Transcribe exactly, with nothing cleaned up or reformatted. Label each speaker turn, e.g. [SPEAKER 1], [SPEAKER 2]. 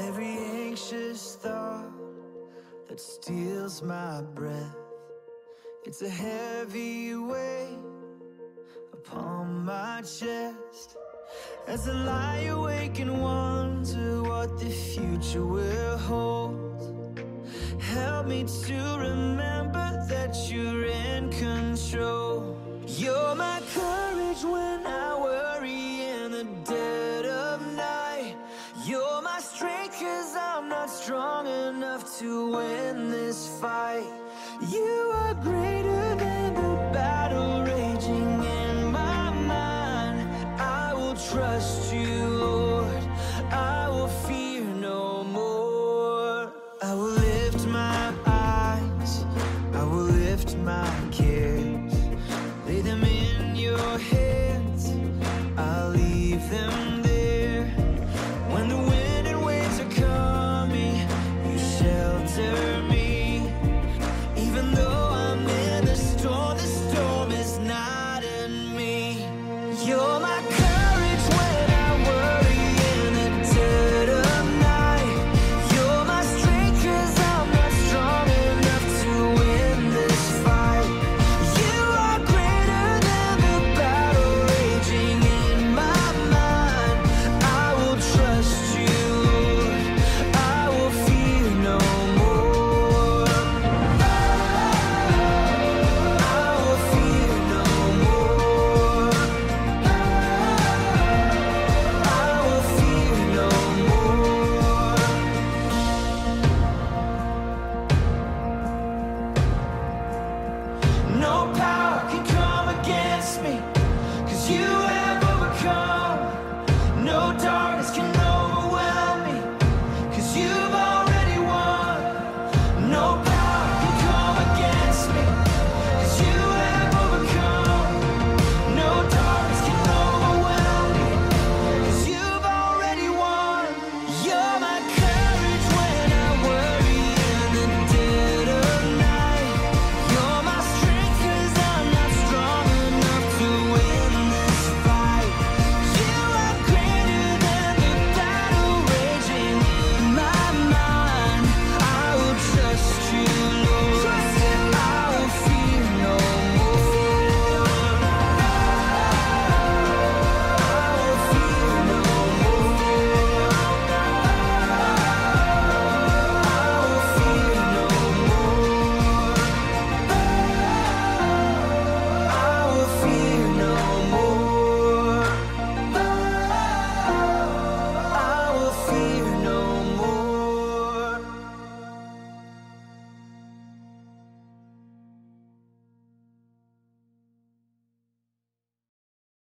[SPEAKER 1] Every anxious thought that steals my breath, it's a heavy weight upon my chest. As I lie awake and wonder what the future will hold, help me to remember that you're in control. You're my courage when I worry in the dead of night. You're my strength 'cause I'm not strong enough to win this fight. You are greater